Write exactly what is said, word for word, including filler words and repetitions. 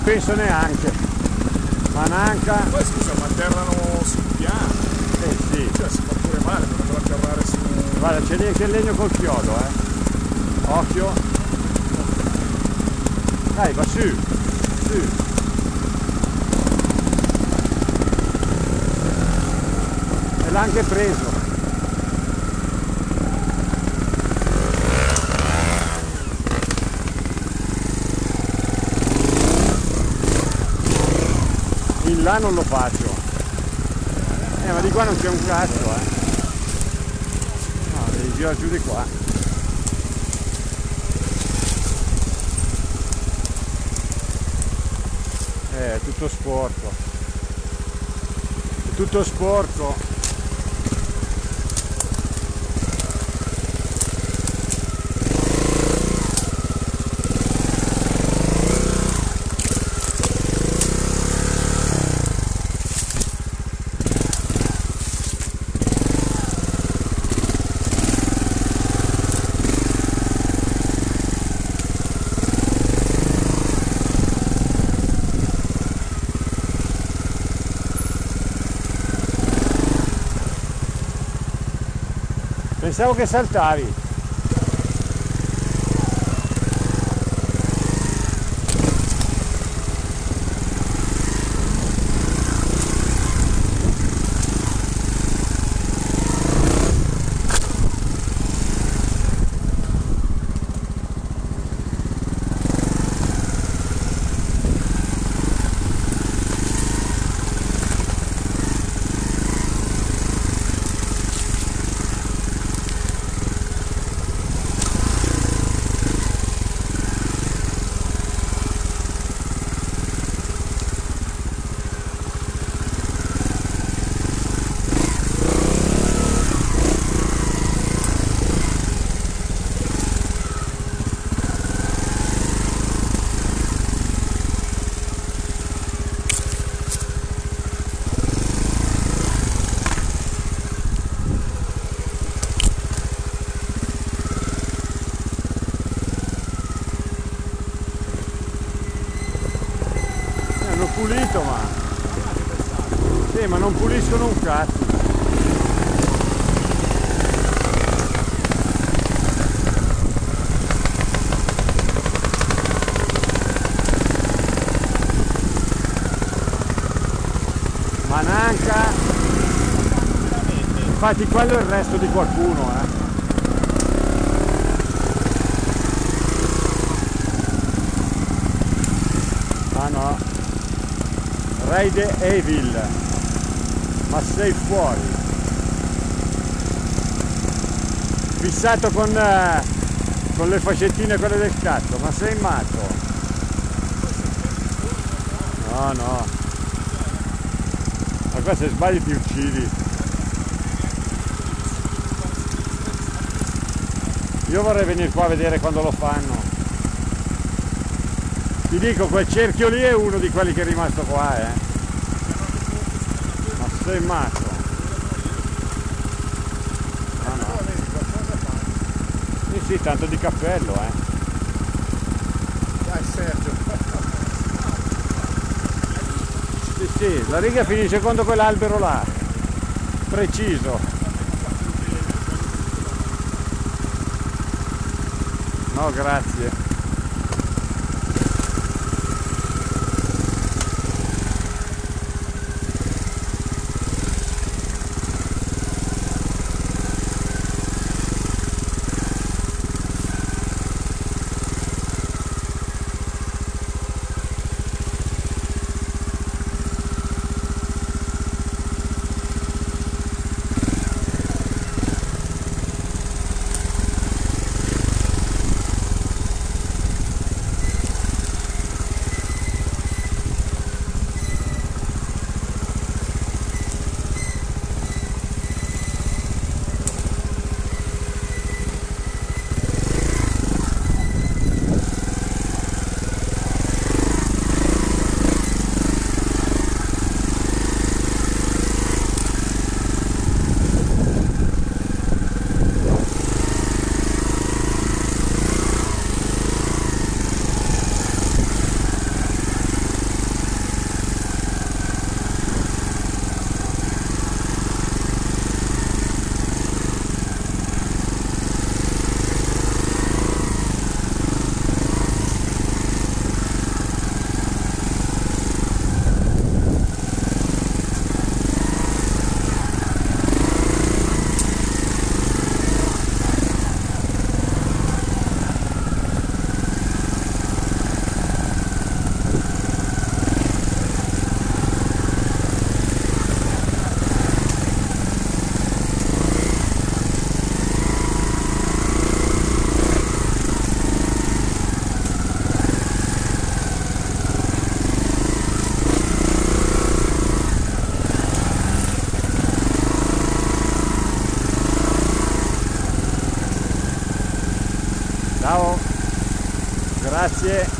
penso neanche. Mananca. Poi scusa, ma atterrano sul piano. Eh sì. Cioè si fa pure male per atterrare su. Guarda, c'è lì anche il legno col chiodo, eh. Occhio. Dai, va su. Su. E l'ha anche preso. In là non lo faccio. Eh, ma di qua non c'è un cazzo, eh. No, devi girare giù di qua. Eh, è tutto sporco. È tutto sporco. Pensavo che saltavi. Pulito, ma sì, ma non puliscono un cazzo. Mananca. Infatti quello è il resto di qualcuno, eh. Ah no. Raid Evil, ma sei fuori, fissato con, eh, con le fascettine quelle del cazzo, ma sei matto? No, no, ma qua se sbagli ti uccidi. Io vorrei venire qua a vedere quando lo fanno. Ti dico, quel cerchio lì è uno di quelli che è rimasto qua, eh. Ma sei matto. No, no. Sì, sì, tanto di cappello, eh. Dai Sergio. Sì, sì, la riga finisce contro quell'albero là. Preciso. No, grazie. Grazie.